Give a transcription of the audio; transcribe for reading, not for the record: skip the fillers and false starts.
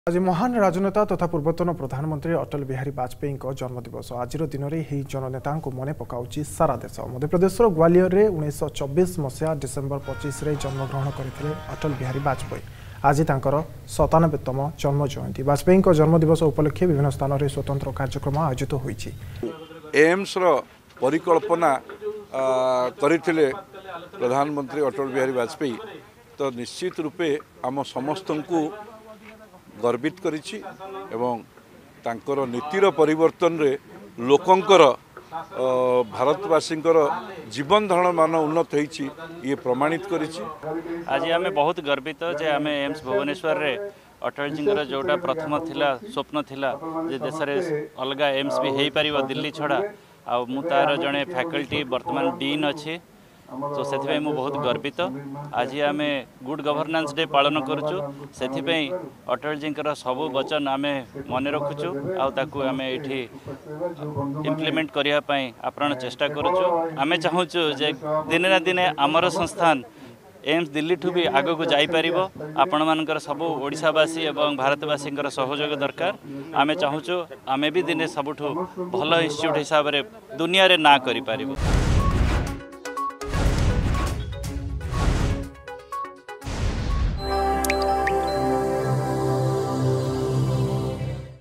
आज महान राजनेता तथा पूर्वतन प्रधानमंत्री अटल बिहारी वाजपेयी जन्मदिवस आज दिन में जननेता मन पकाउछि सारा देश। मध्यप्रदेश ग्वालियर में 1924 मसीहा डिसेम्बर 25 रे जन्मग्रहण करते अटल बिहारी वाजपेयी। आज तांकर 97तम जन्म जयंती। वाजपेयी जन्मदिवस उपलक्षे विभिन्न स्थान में स्वतंत्र कार्यक्रम आयोजित होइछि। एम्स परिकल्पना करथिले प्रधानमंत्री अटल बिहारी वाजपेयी तो निश्चित रूपे आम समस्त को गर्वित करिछि एवं तांकर नीतिर परिवर्तन रे लोकंकर भारतवासींकर जीवन धारण मान उन्नत होइछि ये प्रमाणित करिछि। आज आम बहुत गर्वित जे आम एम्स भुवनेश्वर रे अटल जी जोटा प्रथम थिला स्वप्न थिला जे देश रे अलगा एम्स भी हेई परिबो दिल्ली छड़ा आ मु तार जणे फैकल्टी वर्तमान डीन अछि तो से बहुत गर्वित। आज आम गुड गवर्नेंस डे पालन करुचु से अटल जी सबू वचन आम मन रखुचु आम ये इम्प्लीमेंट करने आपण चेष्टा करुचु। आम चाहूँ जे दिने ना दिने आमर संस्थान एम्स दिल्ली ठू भी आग को जापर आपण मानकर सबू ओडिशावासी एवं भारतवासी सहयोग दरकार। आम चाहूँ आम भी दिने सबुठ भल इंस्टीट्यूट हिसाब से दुनिया रे ना करि पारिबो।